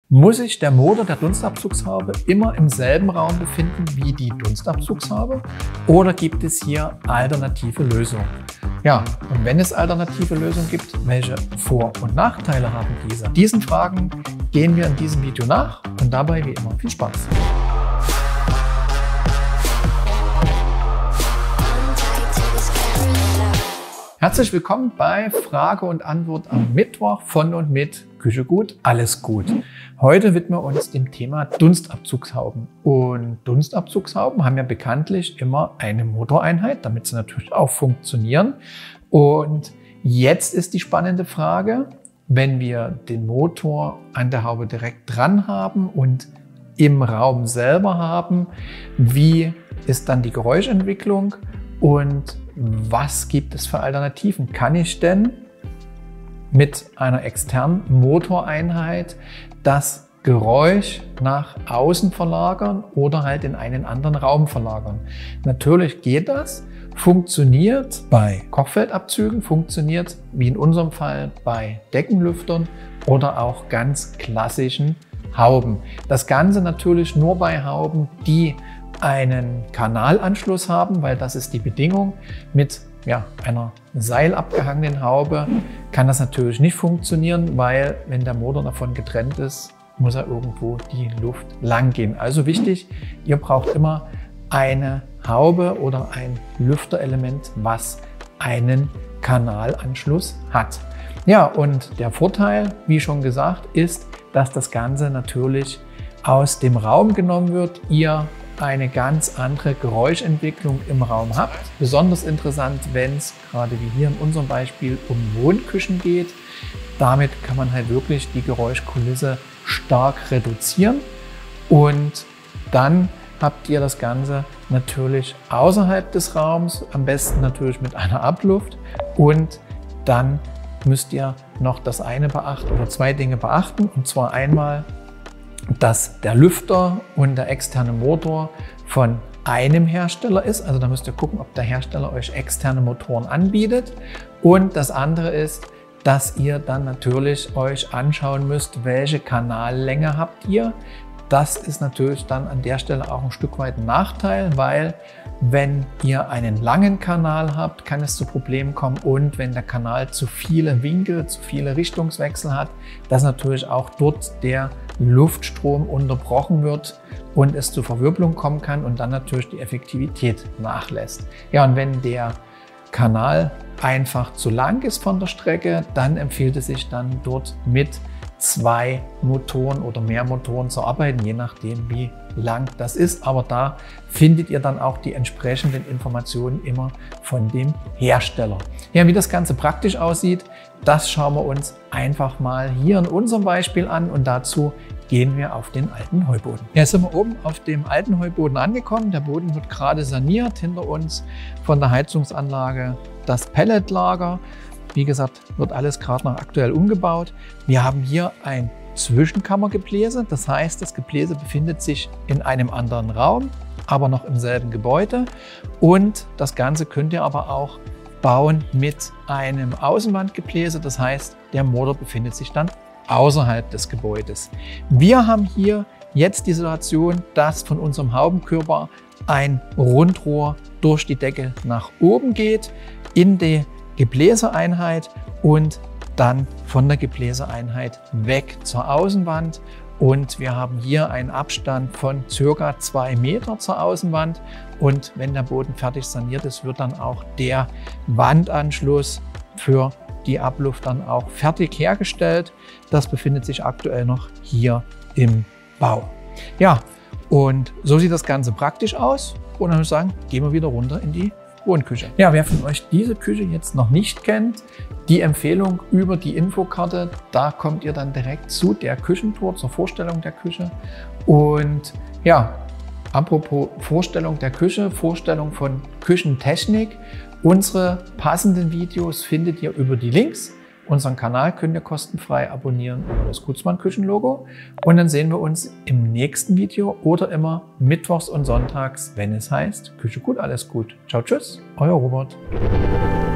Muss sich der Motor der Dunstabzugshaube immer im selben Raum befinden wie die Dunstabzugshaube oder gibt es hier alternative Lösungen? Ja, und wenn es alternative Lösungen gibt, welche Vor- und Nachteile haben diese? Diesen Fragen gehen wir in diesem Video nach und dabei wie immer viel Spaß. Herzlich willkommen bei Frage und Antwort am Mittwoch von und mit Küche gut, alles gut. Heute widmen wir uns dem Thema Dunstabzugshauben. Und Dunstabzugshauben haben ja bekanntlich immer eine Motoreinheit, damit sie natürlich auch funktionieren. Und jetzt ist die spannende Frage, wenn wir den Motor an der Haube direkt dran haben und im Raum selber haben, wie ist dann die Geräuschentwicklung und was gibt es für Alternativen? Kann ich denn mit einer externen Motoreinheit das Geräusch nach außen verlagern oder halt in einen anderen Raum verlagern? Natürlich geht das, funktioniert bei Kochfeldabzügen, funktioniert wie in unserem Fall bei Deckenlüftern oder auch ganz klassischen Hauben. Das Ganze natürlich nur bei Hauben, die einen Kanalanschluss haben, weil das ist die Bedingung. Mit einer seilabgehangenen Haube kann das natürlich nicht funktionieren, weil wenn der Motor davon getrennt ist, muss er irgendwo die Luft lang gehen. Also wichtig, ihr braucht immer eine Haube oder ein Lüfterelement, was einen Kanalanschluss hat. Ja, und der Vorteil, wie schon gesagt, ist, dass das Ganze natürlich aus dem Raum genommen wird. Ihr eine ganz andere Geräuschentwicklung im Raum habt. Besonders interessant, wenn es gerade wie hier in unserem Beispiel um Wohnküchen geht. Damit kann man halt wirklich die Geräuschkulisse stark reduzieren und dann habt ihr das Ganze natürlich außerhalb des Raums, am besten natürlich mit einer Abluft und dann müsst ihr noch das eine beachten oder zwei Dinge beachten und zwar einmal, dass der Lüfter und der externe Motor von einem Hersteller ist. Also da müsst ihr gucken, ob der Hersteller euch externe Motoren anbietet. Und das andere ist, dass ihr dann natürlich euch anschauen müsst, welche Kanallänge habt ihr. Das ist natürlich dann an der Stelle auch ein Stück weit ein Nachteil, weil wenn ihr einen langen Kanal habt, kann es zu Problemen kommen und wenn der Kanal zu viele Winkel, zu viele Richtungswechsel hat, dass natürlich auch dort der Luftstrom unterbrochen wird und es zu Verwirbelung kommen kann und dann natürlich die Effektivität nachlässt. Ja, und wenn der Kanal einfach zu lang ist von der Strecke, dann empfiehlt es sich dann dort mit zwei Motoren oder mehr Motoren zu arbeiten, je nachdem wie lang das ist. Aber da findet ihr dann auch die entsprechenden Informationen immer von dem Hersteller. Ja, wie das Ganze praktisch aussieht, das schauen wir uns einfach mal hier in unserem Beispiel an und dazu gehen wir auf den alten Heuboden. Jetzt sind wir oben auf dem alten Heuboden angekommen. Der Boden wird gerade saniert. Hinter uns von der Heizungsanlage das Pelletlager. Wie gesagt, wird alles gerade noch aktuell umgebaut. Wir haben hier ein Zwischenkammergebläse. Das heißt, das Gebläse befindet sich in einem anderen Raum, aber noch im selben Gebäude. Und das Ganze könnt ihr aber auch bauen mit einem Außenwandgebläse. Das heißt, der Motor befindet sich dann außerhalb des Gebäudes. Wir haben hier jetzt die Situation, dass von unserem Haubenkörper ein Rundrohr durch die Decke nach oben geht in die Gebläseeinheit und dann von der Gebläseeinheit weg zur Außenwand. Und wir haben hier einen Abstand von ca. 2 Meter zur Außenwand. Und wenn der Boden fertig saniert ist, wird dann auch der Wandanschluss für die Abluft dann auch fertig hergestellt. Das befindet sich aktuell noch hier im Bau. Ja, und so sieht das Ganze praktisch aus. Und dann würde ich sagen, gehen wir wieder runter in die Wohnküche. Ja, wer von euch diese Küche jetzt noch nicht kennt, die Empfehlung über die Infokarte, da kommt ihr dann direkt zu der Küchentour, zur Vorstellung der Küche. Und ja, apropos Vorstellung der Küche, Vorstellung von Küchentechnik. Unsere passenden Videos findet ihr über die Links. Unseren Kanal könnt ihr kostenfrei abonnieren über das Gutzmann-Küchenlogo. Und dann sehen wir uns im nächsten Video oder immer mittwochs und sonntags, wenn es heißt, Küche gut, alles gut. Ciao, tschüss, euer Robert.